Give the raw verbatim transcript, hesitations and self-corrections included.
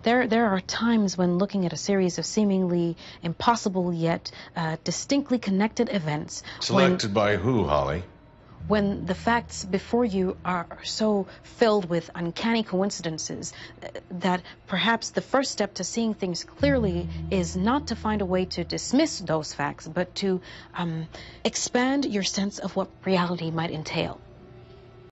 there, there are times when looking at a series of seemingly impossible yet uh, distinctly connected events... Selected when, by who, Holly? When the facts before you are so filled with uncanny coincidences uh, that perhaps the first step to seeing things clearly is not to find a way to dismiss those facts, but to um, expand your sense of what reality might entail.